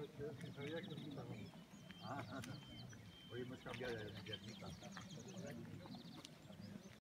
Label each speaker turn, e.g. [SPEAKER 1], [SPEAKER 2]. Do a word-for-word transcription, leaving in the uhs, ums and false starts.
[SPEAKER 1] que sabía que es un cajón.
[SPEAKER 2] Ah, hoy hemos cambiado de piernita.